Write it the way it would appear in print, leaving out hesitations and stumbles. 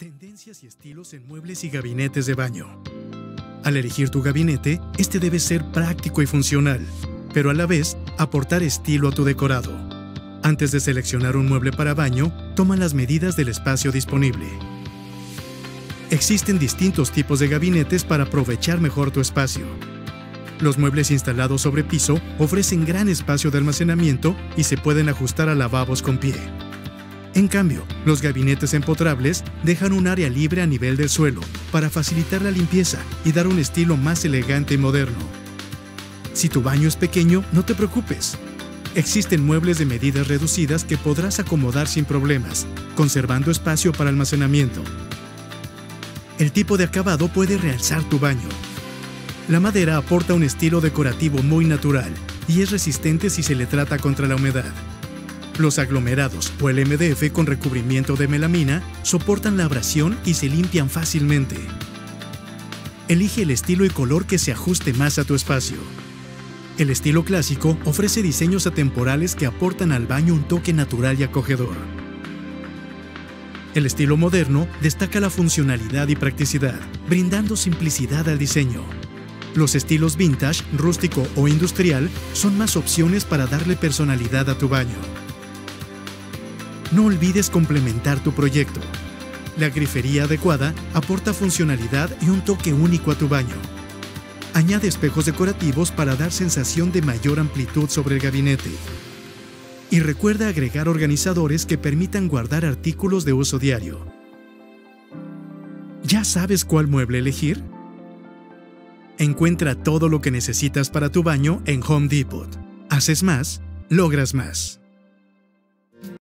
Tendencias y estilos en muebles y gabinetes de baño. Al elegir tu gabinete, este debe ser práctico y funcional, pero a la vez aportar estilo a tu decorado. Antes de seleccionar un mueble para baño, toma las medidas del espacio disponible. Existen distintos tipos de gabinetes para aprovechar mejor tu espacio. Los muebles instalados sobre piso ofrecen gran espacio de almacenamiento y se pueden ajustar a lavabos con pie. En cambio, los gabinetes empotrables dejan un área libre a nivel del suelo para facilitar la limpieza y dar un estilo más elegante y moderno. Si tu baño es pequeño, no te preocupes. Existen muebles de medidas reducidas que podrás acomodar sin problemas, conservando espacio para almacenamiento. El tipo de acabado puede realzar tu baño. La madera aporta un estilo decorativo muy natural y es resistente si se le trata contra la humedad. Los aglomerados o el MDF con recubrimiento de melamina soportan la abrasión y se limpian fácilmente. Elige el estilo y color que se ajuste más a tu espacio. El estilo clásico ofrece diseños atemporales que aportan al baño un toque natural y acogedor. El estilo moderno destaca la funcionalidad y practicidad, brindando simplicidad al diseño. Los estilos vintage, rústico o industrial son más opciones para darle personalidad a tu baño. No olvides complementar tu proyecto. La grifería adecuada aporta funcionalidad y un toque único a tu baño. Añade espejos decorativos para dar sensación de mayor amplitud sobre el gabinete. Y recuerda agregar organizadores que permitan guardar artículos de uso diario. ¿Ya sabes cuál mueble elegir? Encuentra todo lo que necesitas para tu baño en Home Depot. Haces más, logras más.